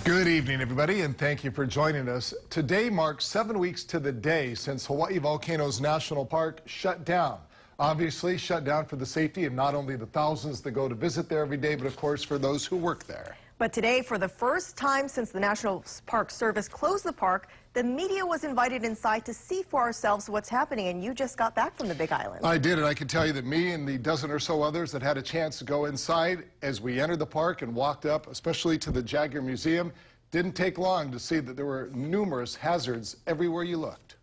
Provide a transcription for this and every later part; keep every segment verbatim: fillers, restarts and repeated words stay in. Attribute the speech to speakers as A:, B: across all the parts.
A: Good evening, everybody, and thank you for joining us. Today marks seven weeks to the day since Hawaii Volcanoes National Park shut down. Obviously, shut down for the safety of not only the thousands that go to visit there every day, but of course for those who work there.
B: But today, for the first time since the National Park Service closed the park, the media was invited inside to see for ourselves what's happening, and you just got back from the Big Island.
A: I did, and I can tell you that me and the dozen or so others that had a chance to go inside as we entered the park and walked up, especially to the Jagger Museum, didn't take long to see that there were numerous hazards everywhere you looked.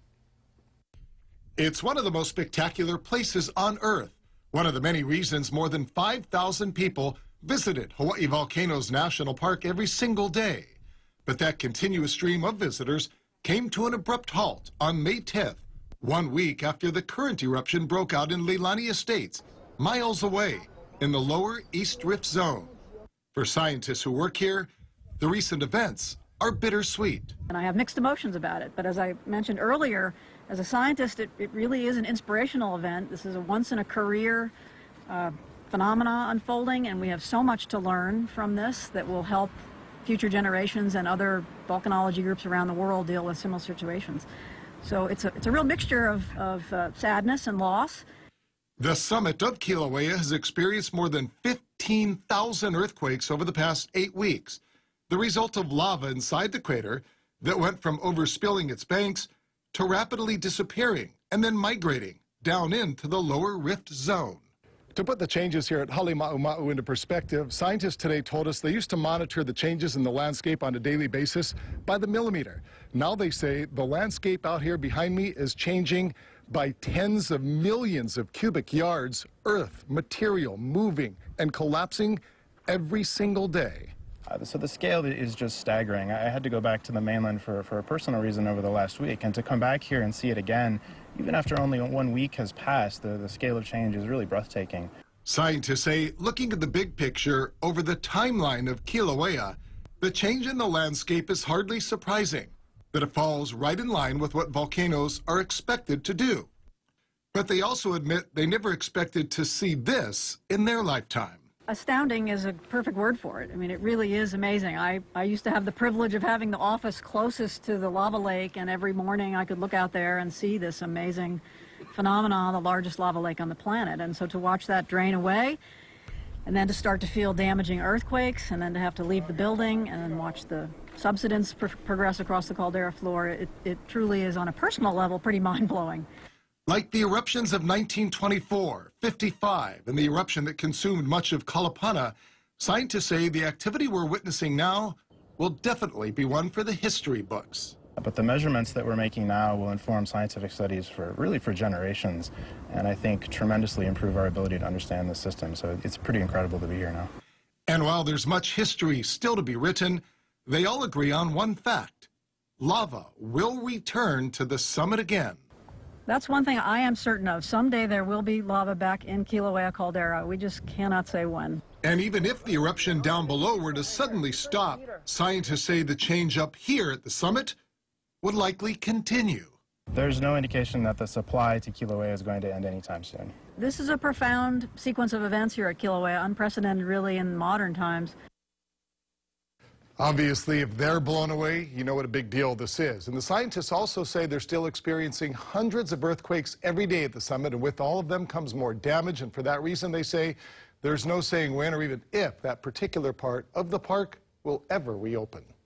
A: It's one of the most spectacular places on Earth. One of the many reasons more than five thousand people visited Hawaii Volcanoes National Park every single day. But that continuous stream of visitors came to an abrupt halt on May tenth, one week after the current eruption broke out in Leilani Estates, miles away in the lower East Rift Zone. For scientists who work here, the recent events are bittersweet.
C: And I have mixed emotions about it, but as I mentioned earlier, as a scientist, it, it really is an inspirational event. This is a once-in-a-career uh, phenomena unfolding, and we have so much to learn from this that will help future generations and other volcanology groups around the world deal with similar situations. So it's a, it's a real mixture of, of uh, sadness and loss.
A: The summit of Kilauea has experienced more than fifteen thousand earthquakes over the past eight weeks, the result of lava inside the crater that went from overspilling its banks to rapidly disappearing and then migrating down into the lower rift zone. To put the changes here at Haleumaumau into perspective, scientists today told us they used to monitor the changes in the landscape on a daily basis by the millimeter. Now they say the landscape out here behind me is changing by tens of millions of cubic yards, earth, material moving and collapsing every single day.
D: Uh, so the scale is just staggering. I had to go back to the mainland for, for a personal reason over the last week, and to come back here and see it again, even after only one week has passed, the, the scale of change is really breathtaking.
A: Scientists say, looking at the big picture over the timeline of Kilauea, the change in the landscape is hardly surprising, that it falls right in line with what volcanoes are expected to do. But they also admit they never expected to see this in their lifetime.
C: Astounding is a perfect word for it. I mean, it really is amazing. I, I used to have the privilege of having the office closest to the lava lake, and every morning I could look out there and see this amazing phenomenon, the largest lava lake on the planet. And so to watch that drain away, and then to start to feel damaging earthquakes, and then to have to leave the building, and then watch the subsidence pr progress across the caldera floor, it, it truly is, on a personal level, pretty mind-blowing.
A: Like the eruptions of nineteen twenty-four, fifty-five, and the eruption that consumed much of Kalapana, scientists say the activity we're witnessing now will definitely be one for the history books.
D: But the measurements that we're making now will inform scientific studies for really for generations, and I think tremendously improve our ability to understand the system. So it's pretty incredible to be here now.
A: And while there's much history still to be written, they all agree on one fact: lava will return to the summit again.
C: That's one thing I am certain of. Someday there will be lava back in Kilauea caldera. We just cannot say when.
A: And even if the eruption down below were to suddenly stop, scientists say the change up here at the summit would likely continue.
D: There's no indication that the supply to Kilauea is going to end anytime soon.
C: This is a profound sequence of events here at Kilauea, unprecedented really in modern times.
A: Obviously, if they're blown away, you know what a big deal this is. And the scientists also say they're still experiencing hundreds of earthquakes every day at the summit, and with all of them comes more damage. And for that reason, they say there's no saying when or even if that particular part of the park will ever reopen.